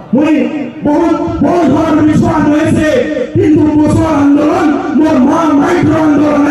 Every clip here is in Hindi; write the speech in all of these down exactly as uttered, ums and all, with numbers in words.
मुई बहुत बहुत ধরনের विश्वास রয়েছে কিন্তু বছর আন্দোলন মোর মা মাইক্রো আন্দোলন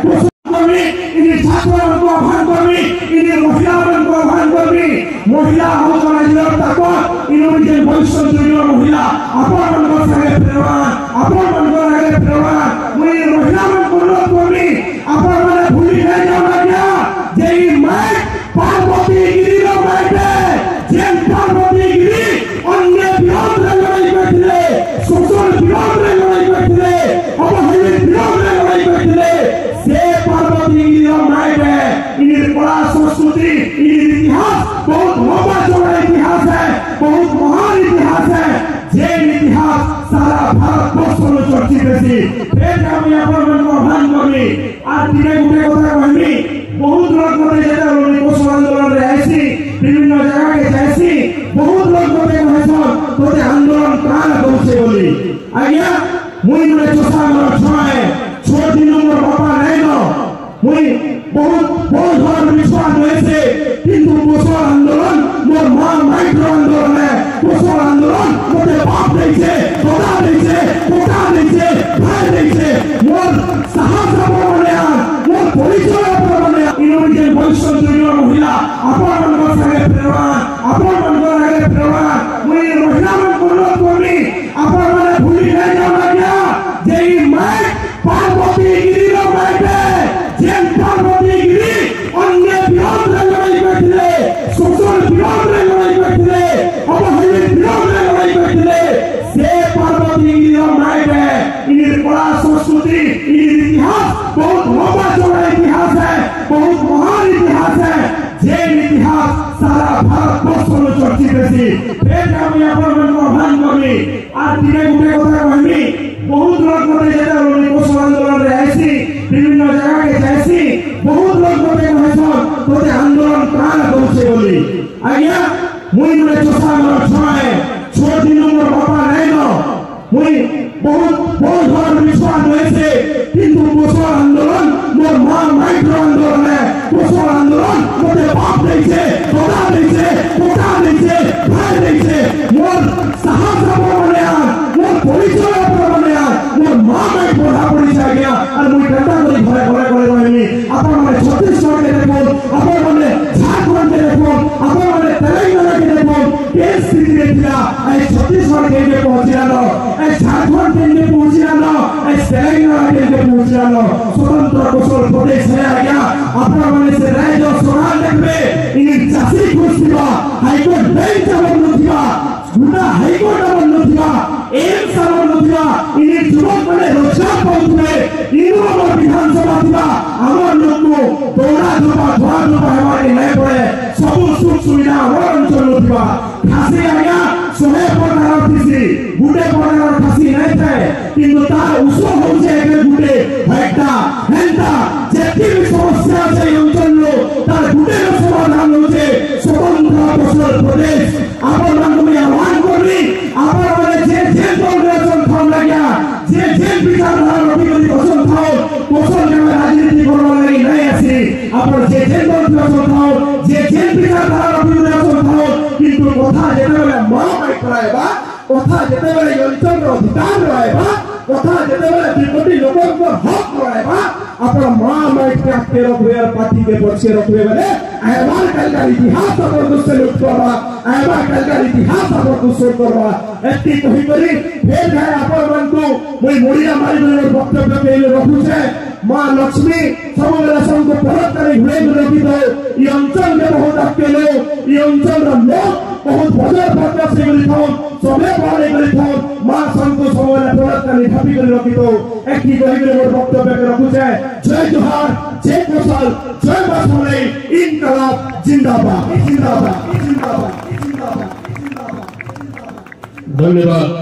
কর্মী ইনি ছাত্রମାନଙ୍କୁ আহ্বান করবি ইনি মহিলাମାନଙ୍କୁ আহ্বান করবি মহিলা আহ্বান তাকত ইনি ভবিষ্যৎ জন্য মহিলা ଆପଣମାନଙ୍କ ସାଙ୍ଗେ ପ୍ରେରଣା ଆପଣମାନଙ୍କ ସାଙ୍ଗେ ପ୍ରେରଣା ମୁଇ ମହିଳାମାନଙ୍କୁ ଅନୁରୋଧ করবি ଆପଣମାନେ ଭୁଲି ନାଇଁ ଯାଅ ଆଜ୍ଞା ଯେ ଇ ମାଇକ୍ ପାର୍ବତୀ ଗିରିର ମାଇକ୍ ଯେ ପାର୍ବତୀ ଗିରି ଅନ୍ୟ ବିରୋଧରେ ଲড়াই କରିଥିଲେ ଶୋଷଣ ବିରୋଧରେ ଲড়াই କରିଥିଲେ ଅବହେଳିତ ବିରୋଧରେ ଲড়াই କରିଥିଲେ से पार्वती माइक है इनकी बड़ा संस्कृति इनकी इतिहास बहुत लंबा चौड़ा इतिहास है बहुत महान इतिहास है जे इतिहास सारा भारत वर्ष में चर्चित है फिर हम यहाँ पर मैं आह्वान करी आज दिने गुटे कथा कहमी बहुत लोग मते जेता लोग कोश आंदोलन रे आइसी विभिन्न जगह के जाइसी बहुत लोग मते कहछन तोते आंदोलन कान कहछे बोली आज्ञा मुई मने चोसा मोर छय छोड़ दिनो मोर बापा नहीं न मुई बहुत बहुत ধরনের विश्वास রয়েছে কিন্তু বছর আন্দোলন মোর মা মাইক্রো আন্দোলন বছর আন্দোলন মতে বাপ দিয়েছে দাদা দিয়েছে কোটা দিয়েছে ভাই দিয়েছে মোর সাহস প্রমাণে মোর পরিচয় প্রমাণে ইনোভেশন ভবিষ্যৎ জন্য মহিলা আপনাদের সাথে প্রেরণা আপনাদের সাথে প্রেরণা মুই মহিলাମାନଙ୍କୁ অনুরোধ করবি আপনারা ভুলি নাই যাও না যে ই মাইক পার্বতী গিরির মাইক যে পার্বতী গিরি अन्य বিরোধরে লড়াই করছিলে শোষণ বিরোধরে লড়াই করছিলে অবহেলিত বিরোধরে লড়াই করছিলে সে পার্বতী গিরির মাইক ইনकी बड़ा संस्कृति इनकी इतिहास बहुत लंबा चौड़ा इतिहास है बहुत महान इतिहास है जे इतिहास सारा भारत वर्ष में चर्चित है फिर हम यहाँ पर मैं आह्वान करी आज दिने गुटे कथा कहमी बहुत लोग मते जेता लोग कोश आंदोलन रे आइसी विभिन्न जगह के जाइसी बहुत लोग मते कहछन तोते आंदोलन कान कहछे बोली आज्ञा मुई मने चोसा मोर छय छोड़ दिनो मोर बापा नहीं न मुई बहुत बहुत ধরনের विश्वास রয়েছে কিন্তু বছর আন্দোলন মোর মা মাইক্রো আন্দোলন বছর আন্দোলন মতে বাপ দিয়েছে দাদা দিয়েছে কোটা দিয়েছে ভাই দিয়েছে মোর সাহস প্রমাণে মোর পরিচয় প্রমাণে মোর মা মাইক পড়া পড়িছে আজ্ঞা আর মুই কাটা করে ঘরে ঘরে করে রহিনি আপনারা ছত্তিশগড় কে দেখুন আপনারা ঝাড়খণ্ড কে দেখুন আপনারা তেলেঙ্গানা কে দেখুন কে স্থিতি দেখিলা এই ছত্তিশগড় কে কে পৌঁছিলানো এই ঝাড়খণ্ড কে কে পৌঁছিলানো এই তেলেঙ্গানা কে কে পৌঁছিলানো स्वतंत्र कोशल प्रदेश है आज्ञा আপনারা से রাজ্য সরকার দেখবে ইনি চাষি খুশিবা হাইকোর্ট বেঞ্চ বন্ধ দিবা গুনা হাইকোর্ট বন্ধ দিবা এম সার বন্ধ দিবা ইনি যুবক মানে রোজগার পাউথে ইনো আমার বিধানসভা দিবা আমার লোক দৌড়া ধোবা ধোয়া ধোবা হওয়ার নাই পড়ে সব সুখ সুবিধা আমার অঞ্চল দিবা খাসি আজ্ঞা সোহে পড়ার অফিসি গুটে পড়ার খাসি নাই থাকে কিন্তু তার উৎস হচ্ছে একে গুটে একটা হেন্টা যেটি সমস্যা আছে এই অঞ্চল তার গুটের সমাধান হচ্ছে স্বতন্ত্র কোশল প্রদেশ আপনাদের আহ্বান করি আপনারা যে যে দলরেশন থাম লাগিয়া যে যে বিচারধারা অভিগতি কোশল থাও কোশল গ্রামে রাজনীতি করবার লাগি নাই আছে আপনারা যে যে দলরেশন থাও যে যে বিচারধারা অভিগতি কোশল থাও কিন্তু কথা যেতেবেলে মা মাইক করাইবা কথা যেতেবেলে অঞ্চলর অধিকার রহবা কথা যেতেবেলে দুই লোকଙ୍କର হক রহবা ଆପଣ ମା ମାଇକ୍ କେ ରଖିବେ ପାର୍ଟି के पक्ष रखिए बेले एबार कलकार इतिहास अपन से लुट करबा एबार कलकार इतिहास अपन से करबा एति कहि करी फेर जाय अपन मन को मोई मोड़िया मारी बेले वक्तव्य के रखु छे मां लक्ष्मी सब रसम को परत करे घुरे रखी दो ई अंचल में बहुत अकेले ई अंचल रा लोग बहुत बजर पत्ता से लिखो सबे बारे लिखो मां संतो सबले परत करे ठापी करे रखी दो एति कहि करी मोर वक्तव्य के रखु छे जय जोहार जय कोशल जय बासमणी इनकलाब जिंदाबाद जिंदाबाद जिंदाबाद जिंदाबाद धन्यवाद।